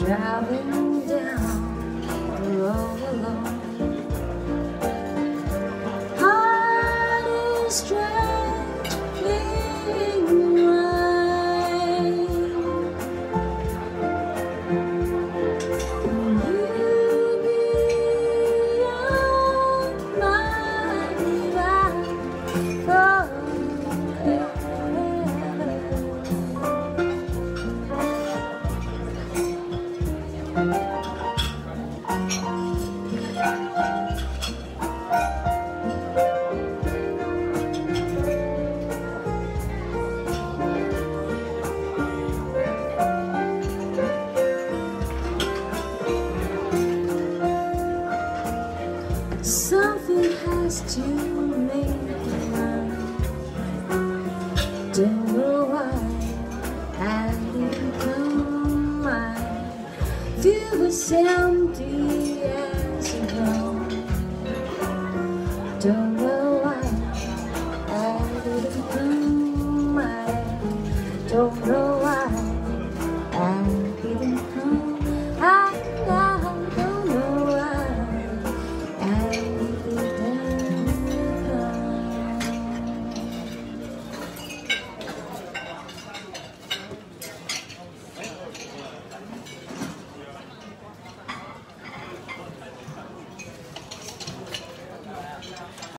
driving down the road alone. Heart is trembling right. Can you be on my ride forever? Something has to make me run. Don't know why I didn't come. I feel as empty as a drum. Don't know why I didn't come. I don't know